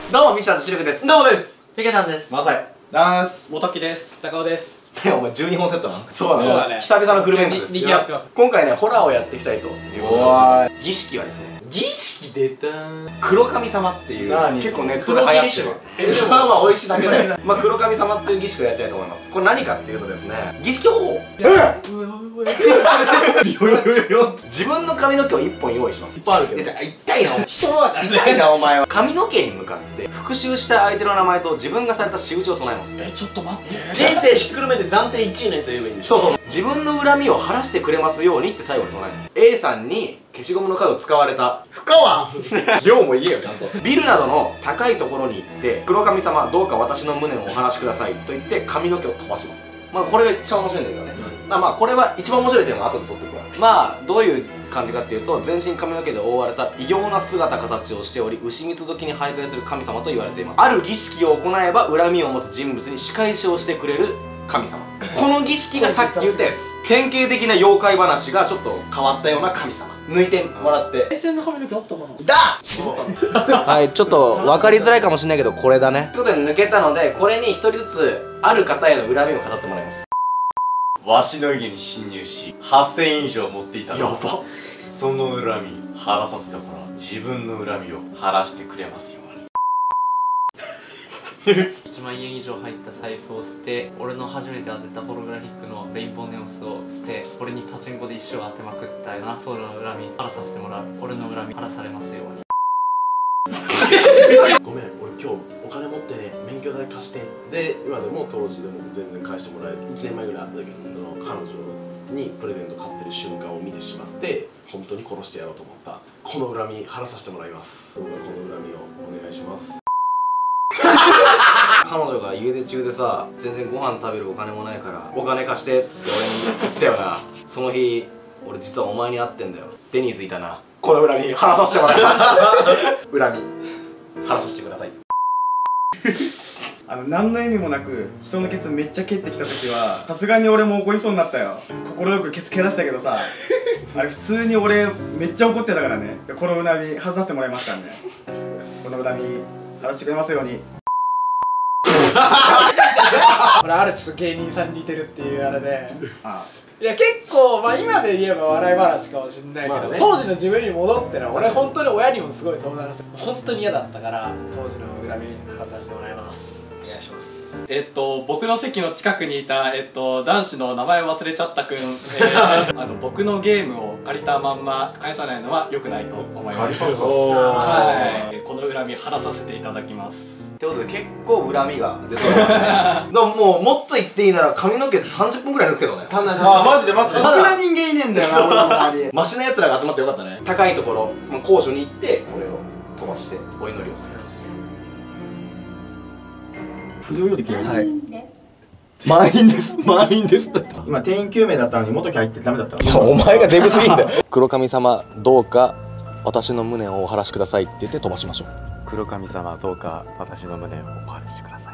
どうもフィッシャーズシルクです。 どうもです。 ペケタンです。 マサイダース。 モトキです。坂尾です。 お前12本セットなの？ そうだね。 久々のフルメンツです。 にぎわってます。 今回ね、ホラーをやっていきたいということで、儀式はですね、 儀式出たー。 黒神様っていう結構ネットで流行ってる。 まあまあ美味しいだけで、まあ黒神様っていう儀式をやりたいと思います。これ何かっていうとですね、儀式方法。自分の髪の毛を1本用意します。いっぱいあるけど。じゃあ痛いな。痛いなお前は。髪の毛に向かって復習した相手の名前と自分がされた仕打ちを唱えます。 ちょっと待って。 人生ひっくるめて暫定1位のやつを言えばいいんです。 そうそう。自分の恨みを晴らしてくれますようにって最後に唱える。A さんに消しゴムの角を使われた。 不可は量も言えよちゃんと。ビルなどの高いところに行って黒神様どうか私の無念をお話しくださいと言って髪の毛を飛ばします。まあこれが一番面白いんだけどね。まあこれは一番面白い点は後で取っていくから。まあどういう感じかっていうと、全身髪の毛で覆われた異様な姿形をしており、牛蜜時に徘徊する神様と言われています。ある儀式を行えば恨みを持つ人物に仕返しをしてくれる神様。この儀式がさっき言ったやつ。典型的な妖怪話がちょっと変わったような神様。抜いてもらって。 平成の髪の毛あったかな。 だはい、ちょっと分かりづらいかもしれないけど、これだね。ということで抜けたので、これに一人ずつある方への恨みを語ってもらいます。 わしの家に侵入し8000円以上持っていたの。 やば。 その恨み晴らさせてもらう。自分の恨みを晴らしてくれますように。 1万円以上入った財布を捨て、俺の初めて当てたホログラフィックのレインボーネオスを捨て、俺にパチンコで一生当てまくったよな。その恨み晴らさせてもらう。俺の恨み晴らされますように。 ごめん、俺今日お金持ってね、免許代貸して。で、今でも当時でも全然返してもらえず、1年前ぐらい会った時に彼女にプレゼント買ってる瞬間を見てしまって、本当に殺してやろうと思った。この恨み晴らさせてもらいます。僕はこの恨みをお願いします。 彼女が家出中でさ、全然ご飯食べるお金もないからお金貸してって俺に言ったよな。その日俺実はお前に会ってんだよ。デニーズいたな。この恨み晴らさせてもらいます。恨み晴らさせてください。 何の意味もなく人のケツめっちゃ蹴ってきた時はさすがに俺も怒りそうになったよ。快くケツ蹴らせたけどさ、あれ普通に俺めっちゃ怒ってたからね。この恨み外させてもらいましたんで、この恨み晴らしてくれますように。 俺あるちょっと芸人さんに似てるっていうあれで、いや結構まあ今で言えば笑い話かもしれないけど、当時の自分に戻ってら俺本当に親にもすごい相談して、本当に嫌だったから当時の恨み外させてもらいます。お願いします。 僕の席の近くにいた男子の名前忘れちゃったくん、僕のゲームを借りたまんま返さないのは良くないと思います。はい、この恨み晴らさせていただきます。 ってことで結構恨みが出てましたね。でももうもっと言っていいなら髪の毛30分ぐらい抜くけどね。 あ、マジでマジで。ろくな人間いねえんだよな、俺の周り。 マシな奴らが集まってよかったね。高いところ、高所に行ってこれを飛ばしてお祈りをする。 不良より嫌い。 はい。満員です。満員です。 今定員9名だったのに元木入ってダメだったの。 お前がデブすぎんだよ。黒神様どうか私の無念をお晴らしくださいって言って飛ばしましょう。 黒神様どうか私の無念をお晴らしください。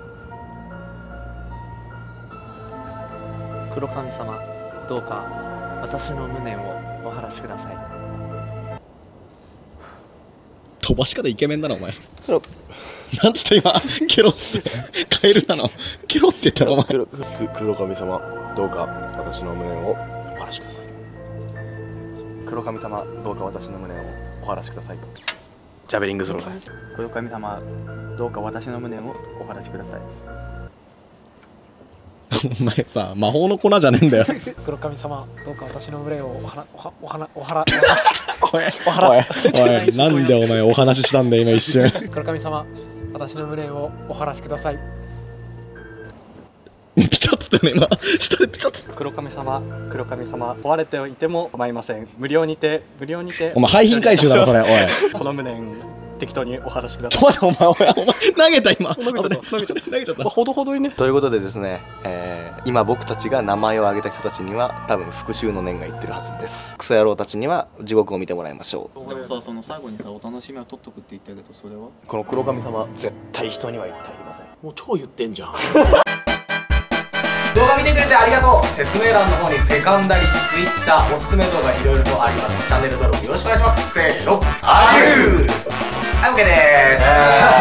黒神様どうか私の無念をお晴らしください。 飛ばし方イケメンだなお前。なんつった今ケロってカエルなのケロって言ったらお前。 黒神様どうか私の無念をお晴らしください。 黒神様どうか私の無念をお晴らしください。ジャベリングスローだ。黒神様どうか私の無念をお晴らしください。 お前さ魔法の粉じゃねえんだよ。 黒神様どうか私の無念をおはおいなんでお前お話ししたんだよ今一瞬。 黒神様私の無念をお晴らしください。 ピチャッつったね今下でピチャッつった。 黒神様追われていても構いません。無料にてお前廃品回収だろそれ。おいこの無念適当にお話しください。 ちょっと待ってお前投げた今。投げちゃった。 ほどほどにね。 ということでですね、今僕たちが名前を挙げた人たちには多分復讐の念がいってるはずです。クソ野郎たちには地獄を見てもらいましょう。 でもさ、その最後にさお楽しみは取っとくって言ったけど、それはこの黒神様絶対人には言ってはいけません。 もう超言ってんじゃん。 動画見てくれてありがとう。説明欄の方にセカンダリ、ツイッター、おすすめ動画いろいろとあります。チャンネル登録よろしくお願いします。せーの、アデュー。はい、OK でーす。